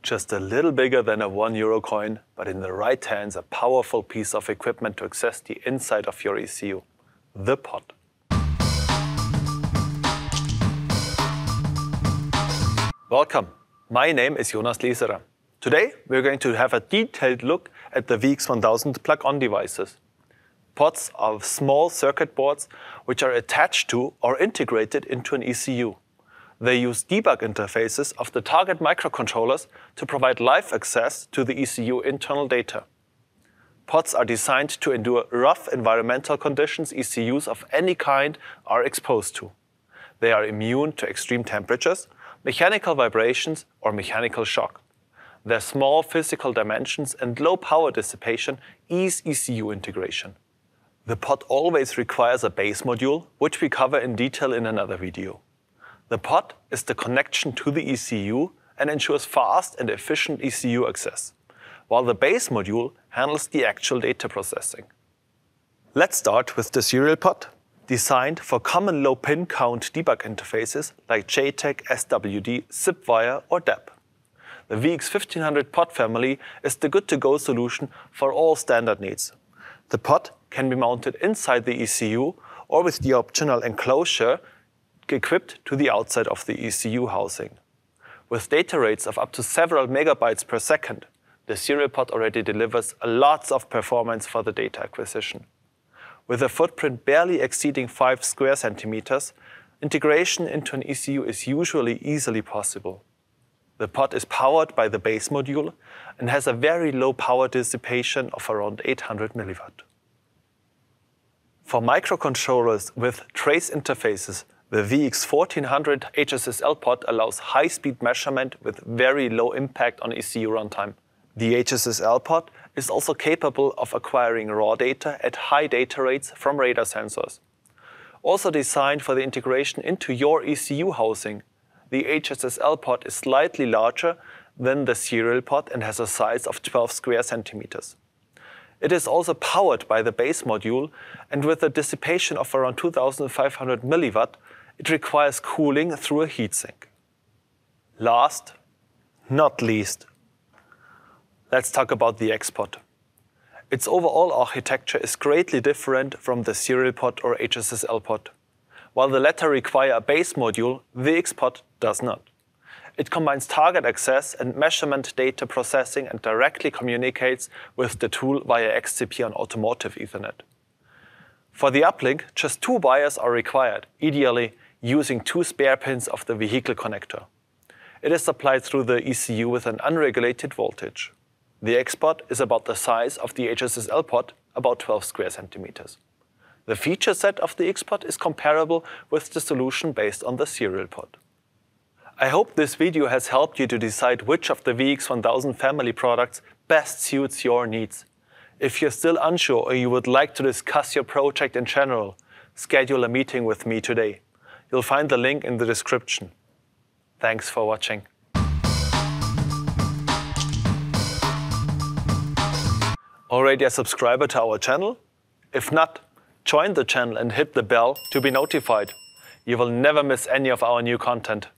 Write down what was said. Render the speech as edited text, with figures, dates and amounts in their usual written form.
Just a little bigger than a €1 coin, but in the right hands a powerful piece of equipment to access the inside of your ECU, the pod. Welcome, my name is Jonas Lieserer. Today we're going to have a detailed look at the VX1000 plug-on devices. Pods are small circuit boards which are attached to or integrated into an ECU. They use debug interfaces of the target microcontrollers to provide live access to the ECU internal data. Pods are designed to endure rough environmental conditions ECUs of any kind are exposed to. They are immune to extreme temperatures, mechanical vibrations, or mechanical shock. Their small physical dimensions and low power dissipation ease ECU integration. The pod always requires a base module, which we cover in detail in another video. The pod is the connection to the ECU and ensures fast and efficient ECU access, while the base module handles the actual data processing. Let's start with the serial pod, designed for common low pin count debug interfaces like JTAG, SWD, ZipWire or DAP. The VX1500 pod family is the good-to-go solution for all standard needs. The pod can be mounted inside the ECU or with the optional enclosure equipped to the outside of the ECU housing. With data rates of up to several megabytes per second, the serial pod already delivers lots of performance for the data acquisition. With a footprint barely exceeding 5 square centimeters, integration into an ECU is usually easily possible. The pod is powered by the base module and has a very low power dissipation of around 800 milliwatt. For microcontrollers with trace interfaces, the VX1400 HSSL pod allows high-speed measurement with very low impact on ECU runtime. The HSSL pod is also capable of acquiring raw data at high data rates from radar sensors. Also designed for the integration into your ECU housing, the HSSL pod is slightly larger than the serial pod and has a size of 12 square centimeters. It is also powered by the base module, and with a dissipation of around 2500 milliwatt, it requires cooling through a heatsink. Last, not least, let's talk about the XPOD. Its overall architecture is greatly different from the serial pod or HSSL pod. While the latter require a base module, the XPOD does not. It combines target access and measurement data processing and directly communicates with the tool via XCP on automotive Ethernet. For the uplink, just 2 wires are required, ideally using 2 spare pins of the vehicle connector. It is supplied through the ECU with an unregulated voltage. The XPOD is about the size of the HSSL pod, about 12 square centimeters. The feature set of the XPOD is comparable with the solution based on the serial pod. I hope this video has helped you to decide which of the VX1000 family products best suits your needs. If you're still unsure or you would like to discuss your project in general, schedule a meeting with me today. You'll find the link in the description. Thanks for watching. Already a subscriber to our channel? If not, join the channel and hit the bell to be notified. You will never miss any of our new content.